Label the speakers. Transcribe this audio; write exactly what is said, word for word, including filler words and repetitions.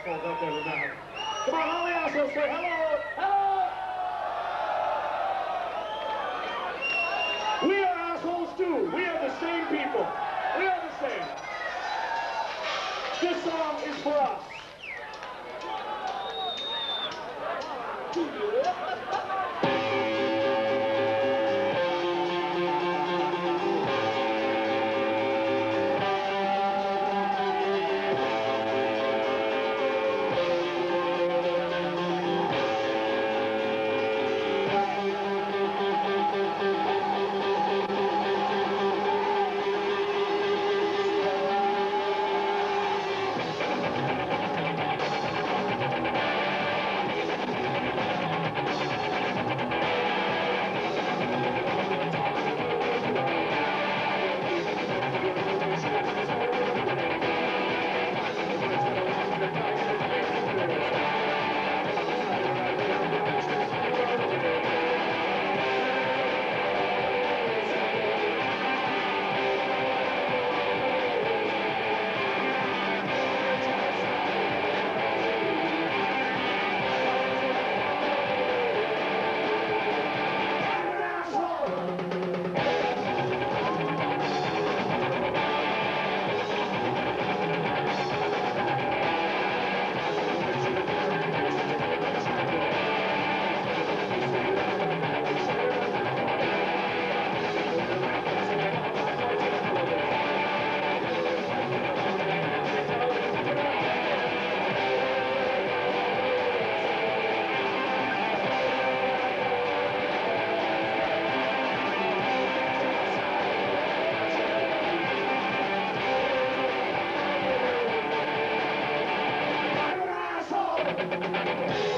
Speaker 1: assholes out there tonight. Come on, all the assholes say hello, hello! We are assholes too. We are the same people. We are the same. This song is for us. Asshole!